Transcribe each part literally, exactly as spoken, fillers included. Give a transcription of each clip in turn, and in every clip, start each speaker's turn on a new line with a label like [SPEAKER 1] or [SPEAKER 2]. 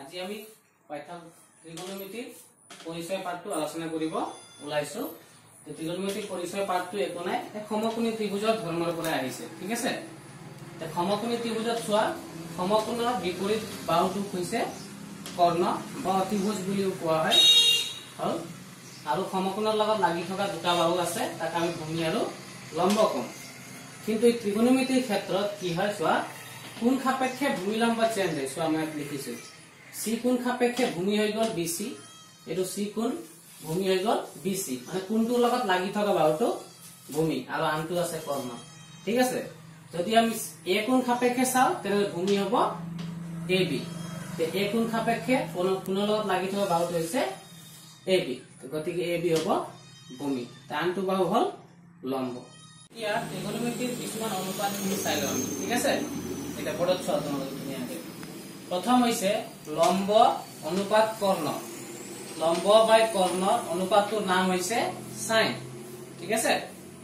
[SPEAKER 1] আজি আমি পাইথান ত্ৰিকোণমিতিৰ পৰিচয় পাঠটো আলোচনা কৰিব ওলাইছো। ত্ৰিকোণমিতিৰ পৰিচয় পাঠটো একো নাই, সমকোণী ত্ৰিভুজৰ ধৰ্মৰ পৰা আহিছে। ঠিক আছে, সমকোণী ত্ৰিভুজত চোৱা সমকোণৰ বিপৰীত বাহুটো হৈছে কৰ্ণ বা অতিভুজ বুলিও কোৱা হয়। হল আৰু সমকোণৰ লগত লাগি থকা দুটা বাহু আছে, তাক আমি ভূমি আৰু লম্ব কোণ। কিন্তু এই ত্ৰিকোণমিতিৰ ক্ষেত্ৰত কি হয় চোৱা, কোণ সাপেক্ষে ভূমি লম্ব চেঞ্জ হয়। চোৱা মই লিখিছো সি কোণ সাপেক্ষে ভূমি হৈ গল বিসি, এইটো সি কোণ ভূমি হৈ গল বিসি, মানে কোণটোৰ লগত লাগি থকা বাহুটো ভূমি আৰু আনটো আছে কৰ্ণ। ঠিক আছে, যদি আমি এ কোণ সাপেক্ষে চাও তেনে ভূমি হব এ বি। এ কোণ সাপেক্ষে কোণৰ লগত লাগি থকা বাহুটো হৈছে এ বি, গতিকে এ বি হব ভূমি, আনটো বাহু হল লম্ব। এতিয়া ত্ৰিকোণমিতিৰ কিছুমান অনুপাত চাই লওঁ আমি। ঠিক আছে, এটা বৰ্ডত চোৱা তোমালোকে ধুনীয়াকৈ। প্ৰথম হৈছে লম্ব অনুপাত কৰ্ণ। লম্ব বাই কৰ্ণৰ অনুপাতটোৰ নাম হৈছে সাইন। ঠিক আছে,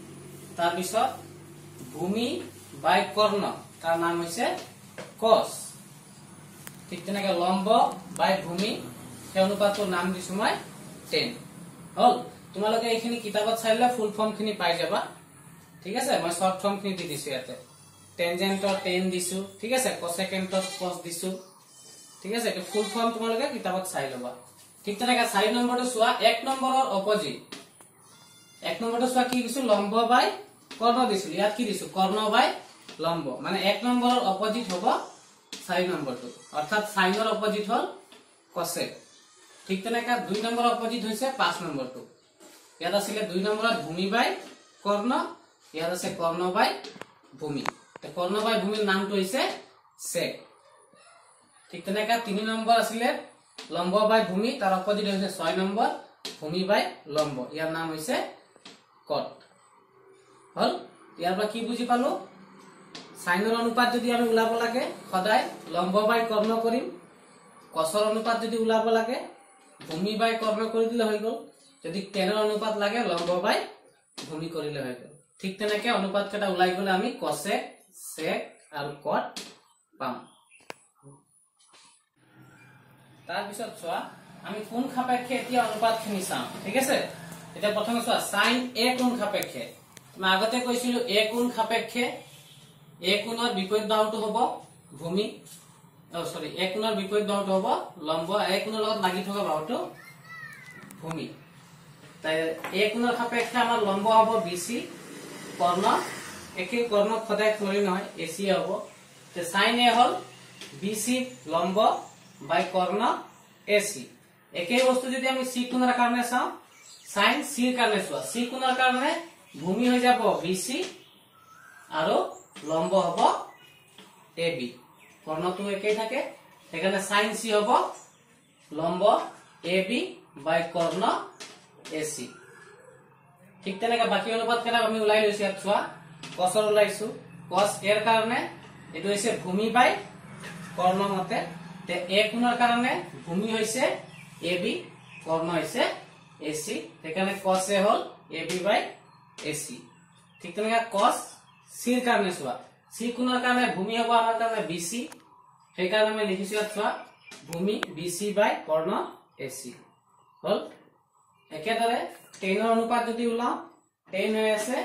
[SPEAKER 1] তাৰপিছত ভূমি বাই কৰ্ণ, তাৰ নাম হৈছে কস। ঠিক তেনেকে লম্ব বাই ভূমি, সেই অনুপাতটোৰ নাম দিছো মই টেন। হল, তোমালোকে এইখিনি কিতাপত চাইলে ফুল ফৰ্ম খিনি পাই যাবা। ঠিক আছে, মই শৰ্ট ফৰ্ম খিনি দি দিছো ইয়াতে। টেনজেন্টৰ টেন দিছো, ঠিক আছে, কসেকেন্টৰ কস দিছো। ঠিক আছে, এটা ফুল ফৰ্ম তোমালোকে কিতাপত চাই লবা। ঠিক তেনেকে চাৰি নম্বৰটো চোৱা, এক নম্বৰৰ অপোজিট। এক নম্বৰটো চোৱা কি দিছো, লম্ব বাই কৰ্ণ দিছো। ইয়াত কি দিছো, কৰ্ণ বাই লম্ব, মানে এক নম্বৰৰ অপোজিট হব চাৰি নম্বৰটো, অৰ্থাৎ সাইনৰ অপোজিট হল কসেক। ঠিক তেনেকে দুই নম্বৰৰ অপোজিট হৈছে পাঁচ নম্বৰটো। ইয়াত আছিলে দুই নম্বৰত ভূমি বাই কৰ্ণ, ইয়াত আছে কৰ্ণ বাই ভূমি। কৰ্ণ বাই ভূমিৰ নামটো হৈছে সেক। ঠিক তেনেকে তিনি নম্বৰ আছিলে লম্ব বাই ভূমি, তাৰ অপোজিট হৈছে ছয় নম্বৰ ভূমি বাই লম্ব, ইয়াৰ নাম হৈছে কট। হল, ইয়াৰ পৰা কি বুজি পালো, সাইনৰ অনুপাত যদি আমি ওলাব লাগে সদায় লম্ব বাই কৰ্ণ কৰিম, কসৰ অনুপাত যদি ওলাব লাগে ভূমি বাই কৰ্ণ কৰি দিলে হৈ গল, যদি টেনৰ অনুপাত লাগে লম্ব বাই ভূমি কৰিলে হৈ গল। ঠিক তেনেকে অনুপাত কেইটা ওলাই গলে আমি কসেক, সেক আৰু কট পাম। তাৰপিছত চোৱা, আমি কোণ সাপেক্ষে এতিয়া অনুপাত খিনি চাম। ঠিক আছে, এতিয়া প্ৰথমে চোৱা সাইন এ কোণ সাপেক্ষে। মই আগতে কৈছিলো এ কোণ সাপেক্ষে এ কোণৰ বিপৰীত বাহুটো হব ভূমি, অ সৰি এ কোণৰ বিপৰীত বাহুটো হব লম্ব, এ কোণৰ লগত লাগি থকা বাহুটো ভূমি। তাই এ কোণৰ সাপেক্ষে আমাৰ লম্ব হব বিসি, কৰ্ণ একে কৰ্ণক সদায় ধৰি নহয় এচি হব। সাইন এ হল বিসি লম্ব বাই কৰ্ণ এচি। একেই বস্তু যদি আমি সি কোণৰ কাৰণে চাওঁ, সাইন সিৰ কাৰণে চোৱা, সি কোণৰ কাৰণে ভূমি হৈ যাব বিসি আৰু লম্ব হব এ বি, কৰ্ণটো একেই থাকে, সেইকাৰণে সাইন সি হব লম্ব A B by Karna AC. ঠিক তেনেকে বাকী অনুপাত কেইটা আমি ওলাই লৈছো। ইয়াত চোৱা কসৰ ওলাইছো, কস এৰ কাৰণে এইটো হৈছে ভূমি বাই কৰ্ণ মতে, এ কোণৰ কাৰণে ভূমি হৈছে এ বি, কৰ্ণ হৈছে এচি, সেইকাৰণে কস এ হল এ বি বাই এচি। ঠিক তেনেকে কস সিৰ কাৰণে চোৱা, সি কোণৰ কাৰণে ভূমি হব আমাৰ কাৰণে বিসি, সেইকাৰণে আমি লিখিছো ইয়াত চোৱা ভূমি বিসি বাই কৰ্ণ এচি। হল, একেদৰে টেনৰ অনুপাত যদি ওলাও, টেন হৈ আছে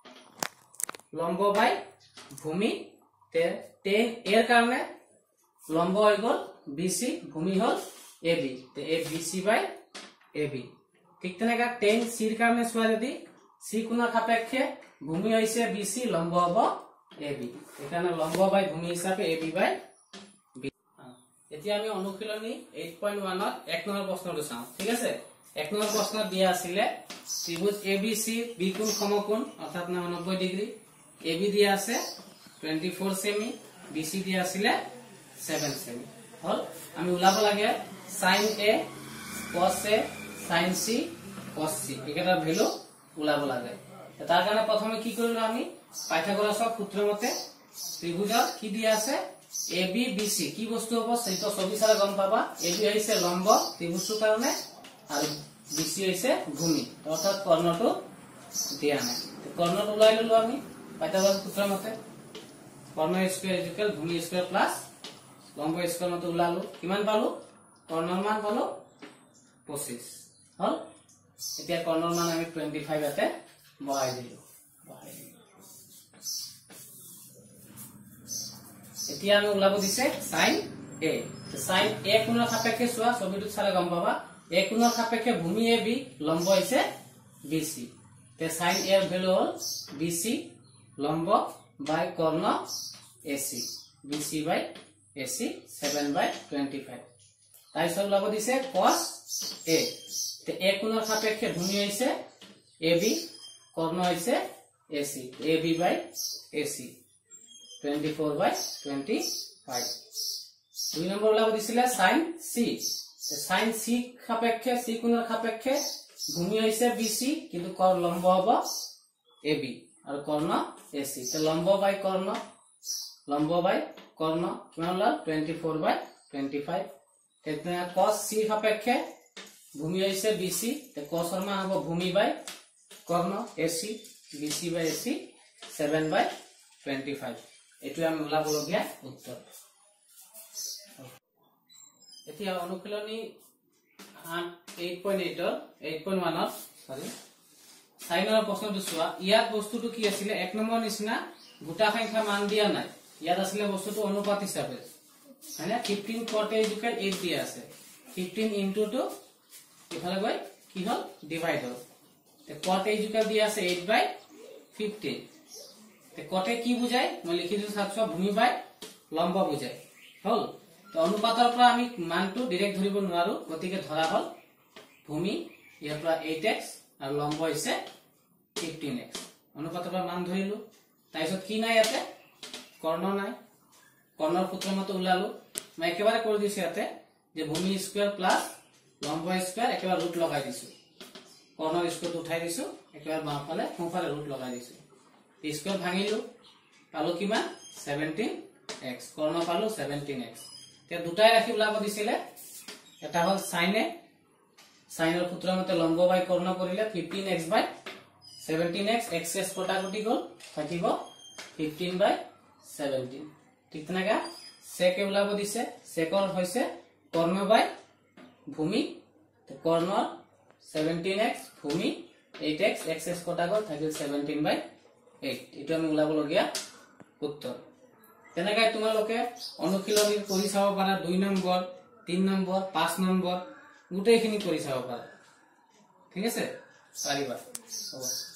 [SPEAKER 1] লম্ব বাই ভূমি, টেন এৰ কাৰণে লম্ব হৈ গল বিসি, ভূমি হল A B, A BC by A B. ঠিক তেনেকে টেন সিৰ কাৰণে চোৱা, যদি সি কোণৰ সাপেক্ষে ভূমি হৈছে বিসি, লম্ব হব এ বি, সেইকাৰণে লম্ব বাই ভূমি হিচাপে এ বি বাই বি। এতিয়া আমি অনুশীলনী এইট পইণ্ট ওৱানত এক নম্বৰ প্ৰশ্নটো চাওঁ। ঠিক আছে, এক নম্বৰ প্ৰশ্নত দিয়া আছিলে ত্ৰিভুজ এ বি চি বি কোণ সমকোণ, অৰ্থাৎ নব্বৈ ডিগ্ৰী। এ বি দিয়া আছে twenty four cm, B C দিয়া আছিলে ছেভেন ছেমি। হল, আমি ওলাব লাগে সাইন এ, কস এ, সাইন সি, কস সি, এইকেইটাৰ ভেলু ওলাব লাগে। তাৰ কাৰণে প্ৰথমে কি কৰিলো, আমি পাইথাগোৰাছৰ সূত্ৰ মতে ত্ৰিভুজত কি দিয়া আছে এ বি বি চি, কি বস্তু হব সেইটো ছবি চালে গম পাবা। এ বি হৈছে লম্ব ত্ৰিভুজটোৰ কাৰণে আৰু বি চি হৈছে ভূমি, অৰ্থাৎ কৰ্ণটো দিয়া নাই। কৰ্ণটো ওলাই ললো আমি পাইথাগোৰাছৰ সূত্ৰ মতে, কৰ্ণ স্কয়াৰ ইকুৱেল ভূমি স্কয়াৰ প্লাস লম্ব স্কয়াৰ মতে ওলালো, কিমান পালো কৰ্ণৰ মান পালো পঁচিছ হল এতিয়া কৰ্ণৰ মান আমি পঁচিছ ইয়াতে বহাই দিলো বহাই দিলো এতিয়া আমি ওলাব দিছে sin a sin a কোণৰ সাপেক্ষে চোৱা ছবিটো চালে গম পাবা a কোণৰ সাপেক্ষে ভূমি ab লম্ব হৈছে bc তে sin a এর ভ্যালু হল bc লম্ব বাই কর্ণ ac bc by ac seven by twenty-five তাই সব ওলাব দিছে cos a তে a কোণৰ সাপেক্ষে ভূমি হৈছে ab কর্ণ হৈছে ac ab by ac twenty-four by twenty-five দুই নম্বৰ ওলাব দিছিলে sin c sin c সাপেক্ষে c কোণৰ সাপেক্ষে ভূমি হৈছে bc কিন্তু কর লম্ব হ'ব ab আৰু কর্ণ ac তে লম্ব বাই কর্ণ লম্ব বাই কর্ণ কিমান হল twenty-four by twenty-five তেনে cos c সাপেক্ষে ভূমি হৈছে bc তে cos এর মান হ'ব ভূমি বাই কর্ণ ac bc by ac seven by twenty-five এটু আমি ওলাবলগিয়া উত্তৰ এতিয়া অনুশীলনী eight point eight ৰ eight point one ৰ সরি সাইনৰ প্ৰশ্নটো চোৱা ইয়াত বস্তুটো কি আছিল এক নম্বৰ নিচিনা গোটা সংখ্যা মান দিয়া নাই ইয়াত আছিল বস্তুটো অনুপাত হিচাপে মানে fifteen cot a equal eight দিয়া আছে fifteen into to ইফালে গৈ কি হল ডিভাইড হল তে cot a equal দিয়া আছে eight by fifteen তে cot a কি বুজায় মই লিখি দিছো সাতশ ভূমি বাই লম্ব বুজায় হল তো অনুপাতৰ পৰা আমি মানটো ডাইৰেক্ট ধৰিব নোৱাৰো গতিকে ধৰা হল ভূমি ইয়াৰ পৰা eight x আৰু লম্ব হৈছে fifteen x অনুপাতৰ পৰা মান ধৰিলো তাইছত কি নাই ইয়াতে কৰ্ণ নাই কৰ্ণৰ সূত্ৰ মতে উলালো মই একেবাৰে কৰি দিছো ইয়াতে যে ভূমি স্কয়াৰ প্লাস লম্ব স্কয়াৰ একেবাৰে ৰুট লগাই দিছো কৰ্ণৰ স্কয়াৰ উঠাই দিছো একেবাৰে বামফালে সোঁফালে ৰুট লগাই দিছো স্কয়াৰ ভাঙিলো পালো কিমান seventeen x কৰ্ণ পালো seventeen x তে দুটাই ৰাখি ওলাব দিছিলে এটা হল sin a sin এর সূত্র মতে লম্ব বাই কর্ণ কৰিলে fifteen x বাই seventeen x x s কটা কটি গল থাকিব fifteen বাই seventeen ঠিক তেনেকা sec এ ওলাব দিছে sec এর হৈছে কর্ণ বাই ভূমি তে কর্ণ seventeen x ভূমি eight x x s কটা গল থাকিল seventeen বাই eight এটা আমি ওলাব লগিয়া উত্তৰ তেনেকা তোমালোকে অনুশীলনী কৰি চাব পাৰা দুই নম্বৰ তিন নম্বৰ পাঁচ নম্বৰ গোটেইখিনি কৰি চাব পাৰা ঠিক আছে পাৰিবা হ'ব